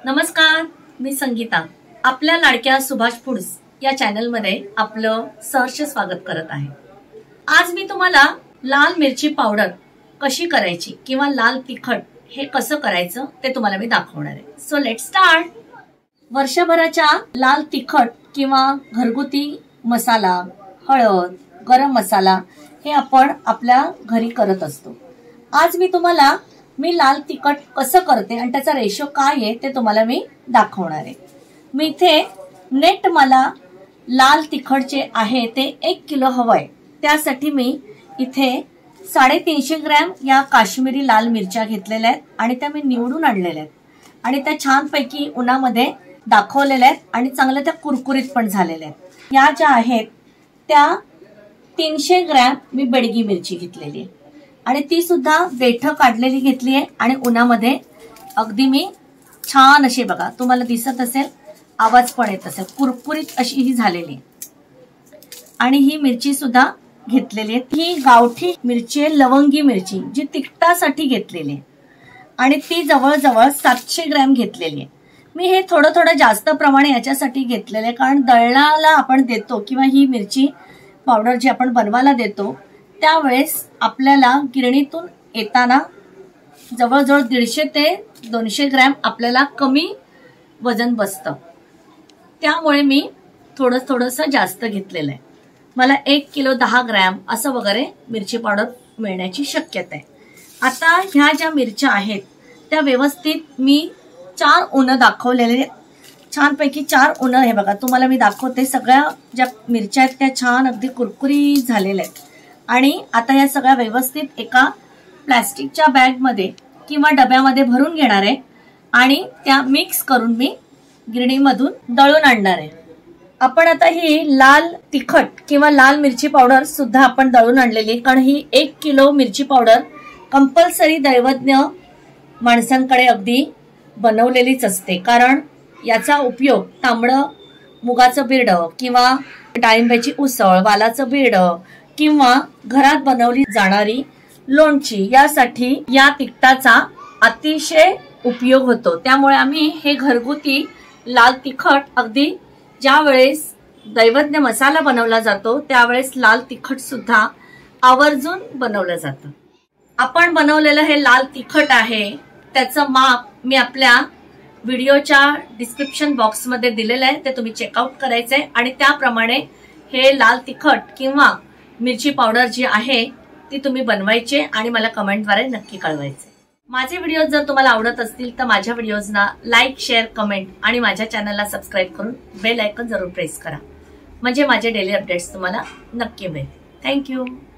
नमस्कार, मी संगीता आपल्या लाडक्या सुभाष फूड्स या चॅनल मध्ये आपलं सहर्ष स्वागत करत आहे। आज मी तुम्हाला लाल मिरची पावडर कशी करायची किंवा लाल तिखट हे कसं करायचं ते तुम्हाला मी दाखवणार आहे। So let's start. वर्षभराच्या लाल तिखट किंवा घरगुती मसाला, हळद, गरम मसाला हे आपण आपल्या घरी करत असतो। आज मी तुम्हाला लाल तिखट कसं करते आणि त्याचा रेशो काय आहे ते तुम्हाला मी दाखवणार आहे। मी इथे नेट मला लाल तिखटचे आहे ते 1 किलो हवंय, त्यासाठी मी इथे 350 ग्रॅम या काश्मीरी लाल मिरच्या घेतलेल्या आहेत आणि त्या मी निवडून आणलेल्या आहेत आणि त्या छानपैकी उन्हामध्ये दाखवलेल्या आहेत आणि चांगल्या त्या कुरकुरीत पण झालेल्या आहेत। या ज्या आहेत त्या 300 ग्रॅम मी बेडगी मिरची घेतलेली आहे आणि ती सुद्धा देठ काढलेली घेतली आहे आणि उन्हामध्ये अगदी मी छान अशी बघा तुम्हाला दिसत असेल, आवाज पण येत असेल, कुरकुरीत अशी ही झालेली आणि ही मिरची सुद्धा घेतलेली आहे। ही गावठी मिरची आहे, लवंगी मिरची जी तिखटासाठी घेतलेली आहे आणि ती जवळजवळ 700 ग्रॅम घेतलेली आहे। मी हे थोडं जास्त प्रमाणे याच्यासाठी घेतलेले आहे कारण दळणाला आपण देतो किंवा ही मिरची पावडर जी आपण बनवायला देतो त्यावेळेस आपल्याला गिरणीतून येताना जवळजवळ 150 ते 200 ग्रॅम आपल्याला कमी वजन बसतं, त्यामुळे मी थोडंसं जास्त घेतलेलं आहे। मला 1 किलो 10 ग्रॅम असं वगैरे मिरची पावडर मिळण्याची शक्यता आहे। आता ह्या ज्या मिरच्या आहेत त्या व्यवस्थित मी 4 उन्ह दाखवलेले, छानपैकी 4 उन्ह हे बघा तुम्हाला मी दाखवते। सगळ्या ज्या मिरच्या आहेत त्या छान अगदी कुरकुरीत झालेल्या आहेत आणि आता या सगळ्या व्यवस्थित एका प्लास्टिकच्या बॅग मध्ये किंवा डब्यामध्ये भरून घेणार आहे आणि त्या मिक्स करून मी गिरणीमधून दळून आणणार आहे। आपण आता ही लाल तिखट किंवा लाल मिरची पावडर सुद्धा आपण दळून आणलेली आहे कारण ही 1 किलो मिरची पावडर कंपल्सरी दैवज्ञ माणसांकडे अगदी बनवलेलीच असते कारण याचा उपयोग तांबडं मुगाचं बिरड किंवा डाळिंब्याची उसळ, वालाचं बिरड किंवा घरात बनवली जाणारी लोणची यासाठी या तिखटाचा अतिशय उपयोग होतो। त्यामुळे आम्ही हे घरगुती लाल तिखट अगदी ज्या वेळेस दैवज्ञ मसाला बनवला जातो त्यावेळेस लाल तिखट सुद्धा आवर्जून बनवलं जातं। आपण बनवलेलं हे लाल तिखट आहे त्याचं माप मी आपल्या व्हिडिओच्या डिस्क्रिप्शन बॉक्स मध्ये दिलेलं आहे, ते तुम्ही चेकआउट करायचंय आणि त्याप्रमाणे हे लाल तिखट किंवा मिरची पावडर जी आहे ती तुम्ही बनवायचे आणि मला कमेंटद्वारे नक्की कळवायचे। माझे व्हिडिओ जर तुम्हाला आवडत असतील तर माझ्या व्हिडिओजना लाईक, शेअर, कमेंट आणि माझ्या चॅनलला सबस्क्राईब करून बेल आयकॉन जरूर प्रेस करा, म्हणजे माझे डेली अपडेट्स तुम्हाला नक्की मिळेल। थँक्यू।